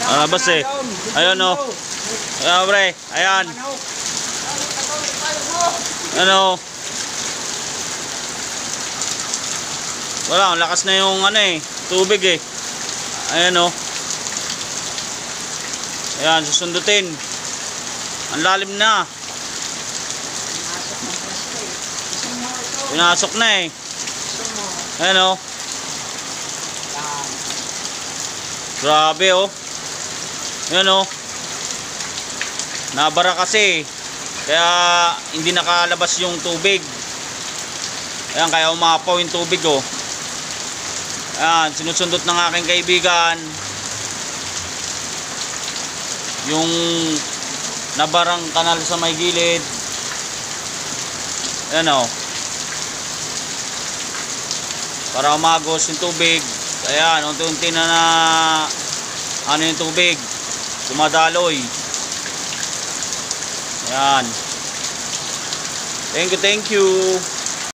Bas eh. Ayun o. Ayan pre. Ayan. Ano? Wala, ang lakas na yung ano eh, tubig eh. Ayan o. Ayan, susundutin. Ang lalim na. Pinasok na eh. Ayan o. Grabe o. Ayan o. Nabara kasi. Kaya hindi nakalabas yung tubig. Ayan, kaya umapaw yung tubig o. Ayan, sinusundot ng aking kaibigan yung nabarang kanal sa may gilid. Ayan o. Para umagos yung tubig. Ayan, unti-unti na ano yung tubig, dumadaloy. Ayan. Thank you.